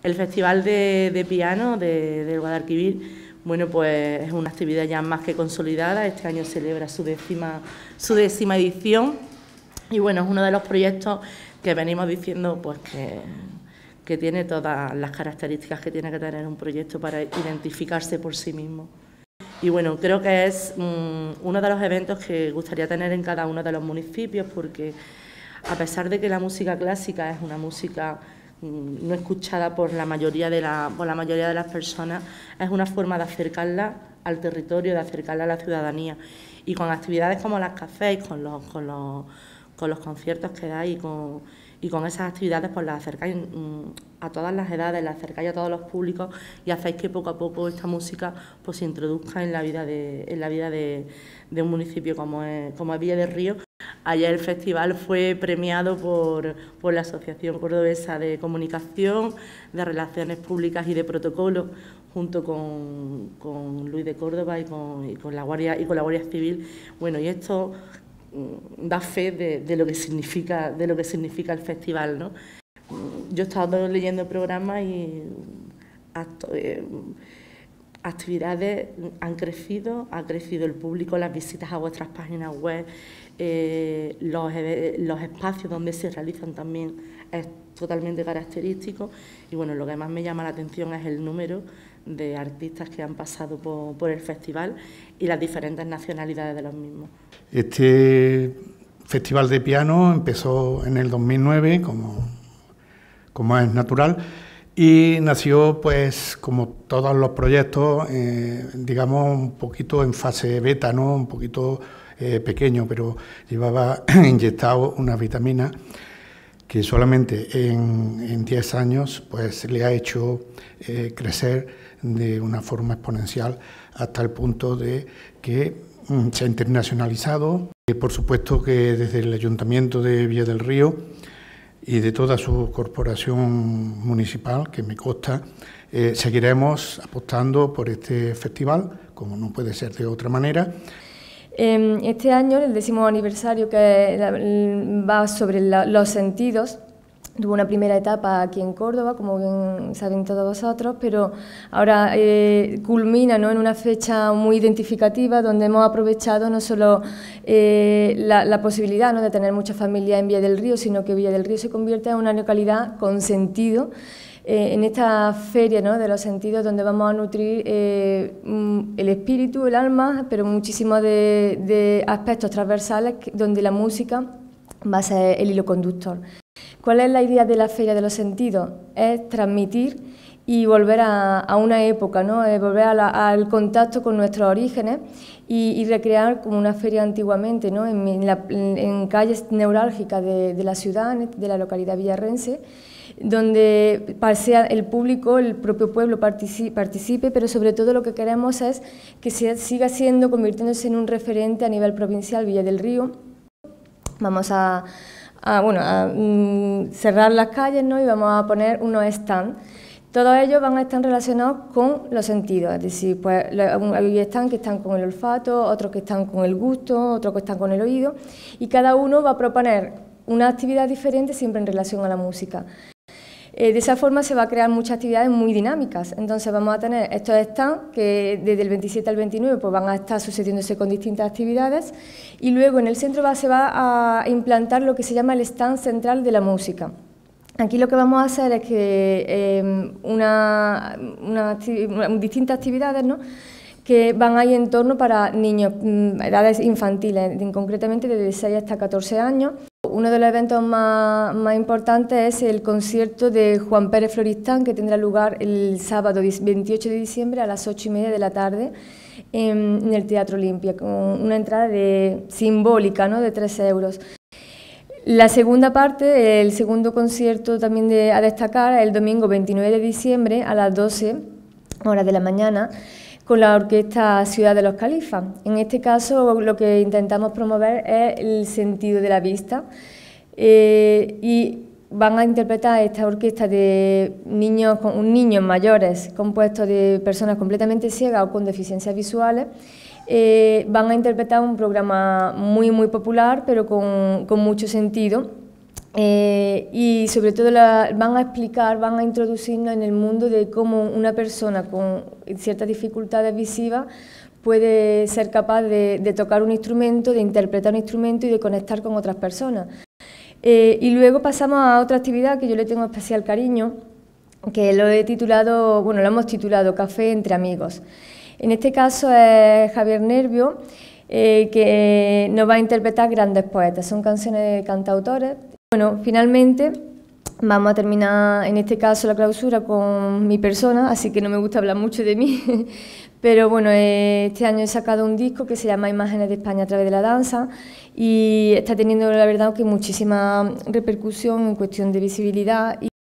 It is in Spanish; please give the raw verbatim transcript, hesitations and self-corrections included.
El Festival de, de Piano de, del Guadalquivir, bueno, pues es una actividad ya más que consolidada. Este año celebra su décima, su décima edición y bueno, es uno de los proyectos que venimos diciendo pues que, que tiene todas las características que tiene que tener un proyecto para identificarse por sí mismo. Y bueno, creo que es um, uno de los eventos que gustaría tener en cada uno de los municipios, porque a pesar de que la música clásica es una música no escuchada por la mayoría de la, por la mayoría de las personas, es una forma de acercarla al territorio, de acercarla a la ciudadanía. Y con actividades como las cafés, con los, con los, con los conciertos que dais y con, y con esas actividades, pues las acercáis a todas las edades, las acercáis a todos los públicos y hacéis que poco a poco esta música pues se introduzca en la vida de, en la vida de, de un municipio como es, como es Villa del Río. Ayer el festival fue premiado por, por la Asociación Cordobesa de Comunicación, de Relaciones Públicas y de Protocolo, junto con, con Luis de Córdoba y con, y con la Guardia y con la Guardia Civil. Bueno, y esto da fe de, de lo que significa de lo que significa el festival, ¿no? Yo he estado leyendo el programa y acto, eh, actividades han crecido, ha crecido el público, las visitas a vuestras páginas web, eh, los, los espacios donde se realizan también es totalmente característico y bueno, lo que más me llama la atención es el número de artistas que han pasado por, por el festival y las diferentes nacionalidades de los mismos. Este Festival de Piano empezó en el dos mil nueve, como, como es natural, y nació, pues, como todos los proyectos, eh, digamos, un poquito en fase beta, ¿no? Un poquito eh, pequeño, pero llevaba inyectado una vitamina que solamente en diez años pues, le ha hecho eh, crecer de una forma exponencial hasta el punto de que mm, se ha internacionalizado. Eh, por supuesto que desde el Ayuntamiento de Villa del Río y de toda su corporación municipal, que me consta, eh, seguiremos apostando por este festival, como no puede ser de otra manera. Este año, el décimo aniversario, que va sobre la, los sentidos, tuvo una primera etapa aquí en Córdoba, como bien saben todos vosotros, pero ahora eh, culmina, ¿no?, en una fecha muy identificativa, donde hemos aprovechado no solo eh, la, la posibilidad, ¿no?, de tener muchas familias en Villa del Río, sino que Villa del Río se convierte en una localidad con sentido, Eh, en esta feria, ¿no?, de los sentidos, donde vamos a nutrir eh, el espíritu, el alma, pero muchísimos de, de aspectos transversales que, donde la música va a ser el hilo conductor. ¿Cuál es la idea de la Feria de los Sentidos? Es transmitir y volver a, a una época, ¿no?, es volver a la, al contacto con nuestros orígenes y, y recrear como una feria antiguamente, ¿no?, en, en, la, en calles neurálgicas de, de la ciudad, de la localidad villarrense, donde sea el público, el propio pueblo participe, pero sobre todo lo que queremos es que se siga siendo, convirtiéndose en un referente a nivel provincial Villa del Río. Vamos a, a, bueno, a mm, cerrar las calles, ¿no?, y vamos a poner unos stands. Todos ellos van a estar relacionados con los sentidos, es decir, pues hay stands que están con el olfato, otros que están con el gusto, otros que están con el oído, y cada uno va a proponer una actividad diferente siempre en relación a la música. Eh, de esa forma se va a crear muchas actividades muy dinámicas. Entonces vamos a tener estos stands que desde el veintisiete al veintinueve pues van a estar sucediéndose con distintas actividades y luego en el centro va, se va a implantar lo que se llama el stand central de la música. Aquí lo que vamos a hacer es que eh, una, una, una, distintas actividades, ¿no?, que van ahí en torno para niños, edades infantiles, concretamente desde seis hasta catorce años. Uno de los eventos más, más importantes es el concierto de Juan Pérez Floristán, que tendrá lugar el sábado veintiocho de diciembre a las ocho y media de la tarde en, en el Teatro Olimpia, con una entrada de, simbólica, ¿no?, de tres euros. La segunda parte, el segundo concierto también de, a destacar, el domingo veintinueve de diciembre a las doce horas de la mañana, con la orquesta Ciudad de los Califas. En este caso lo que intentamos promover es el sentido de la vista eh, y van a interpretar esta orquesta de niños, niños mayores compuestos de personas completamente ciegas o con deficiencias visuales. Eh, van a interpretar un programa muy muy popular pero con, con mucho sentido Eh, y sobre todo la, van a explicar, van a introducirnos en el mundo de cómo una persona con ciertas dificultades visivas puede ser capaz de, de tocar un instrumento, de interpretar un instrumento y de conectar con otras personas. Eh, y luego pasamos a otra actividad que yo le tengo especial cariño, que lo he titulado, bueno, lo hemos titulado Café entre amigos. En este caso es Javier Nervio, eh, que nos va a interpretar grandes poetas, son canciones de cantautores. Bueno, finalmente vamos a terminar en este caso la clausura con mi persona, así que no me gusta hablar mucho de mí, pero bueno, este año he sacado un disco que se llama Imágenes de España a través de la danza y está teniendo la verdad que muchísima repercusión en cuestión de visibilidad.